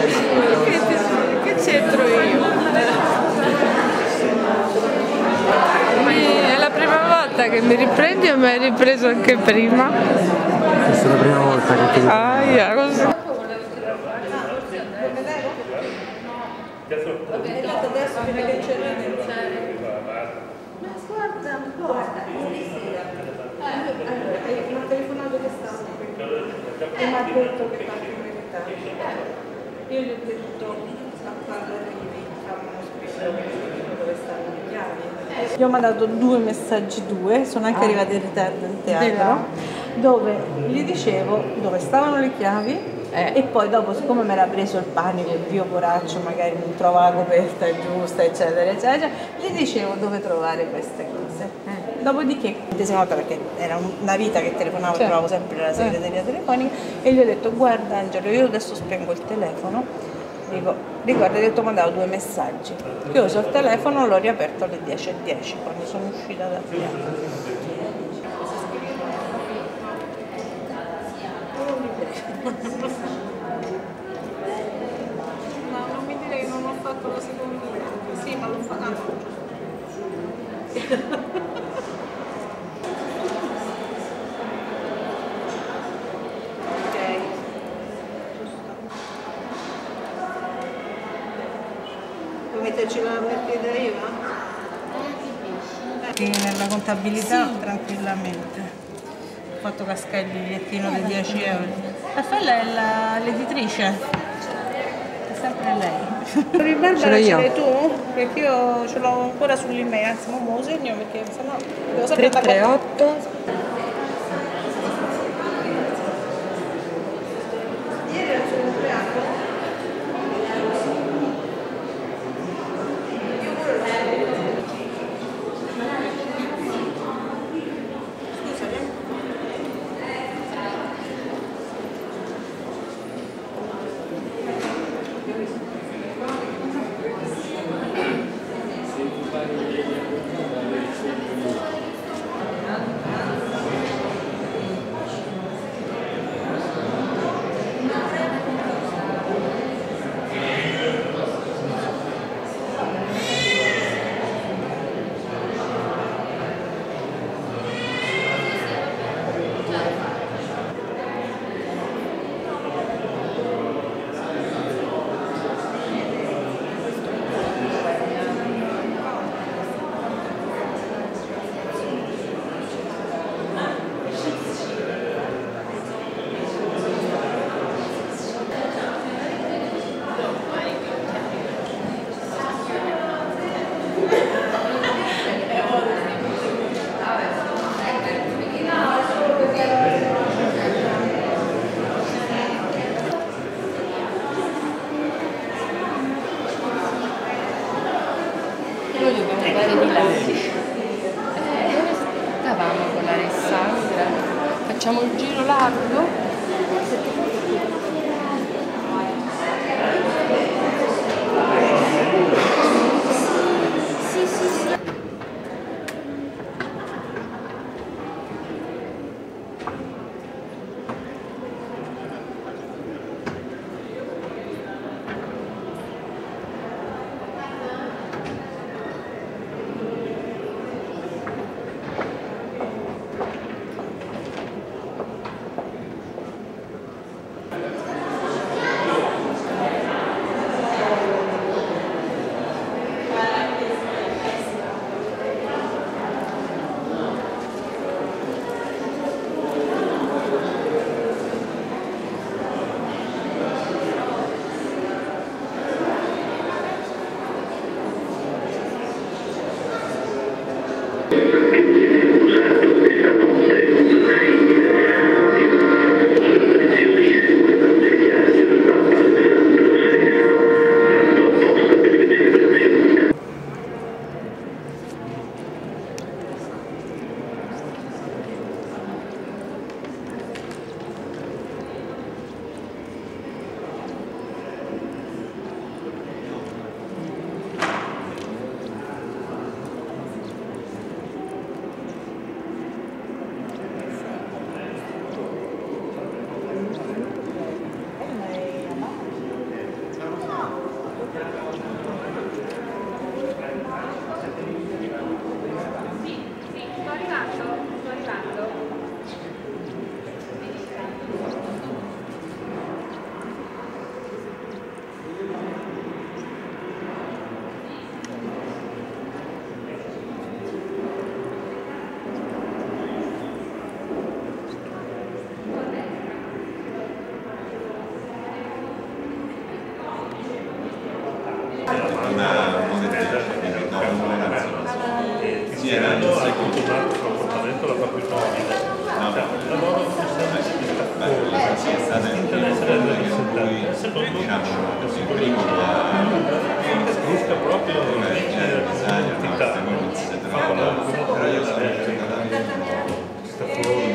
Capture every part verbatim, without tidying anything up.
Che c'entro io? È la prima volta che mi riprendi o mi hai ripreso anche prima? Questa è la prima volta che ti riprendi. Ah, yeah, così. Guarda, guarda, mi ha telefonato che stava e mi ha detto che parte in verità. Io gli ho detto a quando arrivi a uno spazio dove stanno le chiavi. Gli ho mandato due messaggi, due, sono anche arrivati in ritardo in teatro, dove gli dicevo dove stavano le chiavi. Eh. E poi dopo, siccome mi era preso il panico, Dio poraccio, magari non trova la coperta giusta, eccetera, eccetera, gli dicevo dove trovare queste cose. Eh. Dopodiché, perché era una vita che telefonavo, certo. Trovavo sempre la segreteria eh. telefonica, e gli ho detto: guarda Angelo, io adesso spengo il telefono, dico, ricorda che ti ho mandato due messaggi, chiuso il telefono, l'ho riaperto alle dieci e dieci, quando sono uscita dal piano. Ma non mi dire che non ho fatto la seconda volta. Sì, ma l'ho fatta. Ok. Puoi metterci la partita I V A? Che nella contabilità sì. Tranquillamente. Ho fatto cascare il bigliettino di dieci euro. Raffaella è l'editrice, è sempre lei. Il Barbara ce l'hai tu? Perché io ce l'ho ancora sull'email, anzi non me lo segno perché sennò devo sempre tre tre otto Ieri era il suo compleanno? Stavamo con Alessandra, facciamo il giro largo. Sì, sì, sì. altro comportamento la fa più nobile. La loro funzione interessa la rappresentanza. Secondo me, busca proprio l'identità, fa con qualcuno che la questa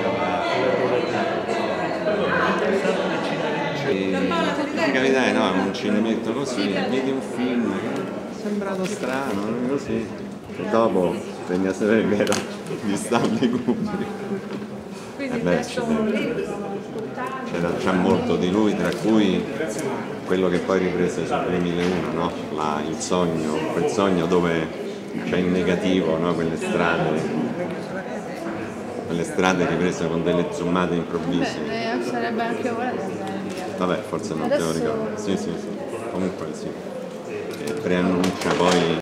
per carità, no, non ci ne metto così, vedi un film che è sembrato strano, così. E dopo venne a sapere che era di Stanley Kubrick. Quindi Eh beh, c'era già molto di lui, tra cui quello che poi riprese su duemilauno, no? La, il sogno, quel sogno dove c'è il negativo, no? Quelle strade, quelle strade riprese con delle zoomate improvvise. Beh, sarebbe anche ora da andare via. Vabbè, forse non Adesso... te lo ricordo. Sì, sì, sì. Comunque sì. E preannuncia poi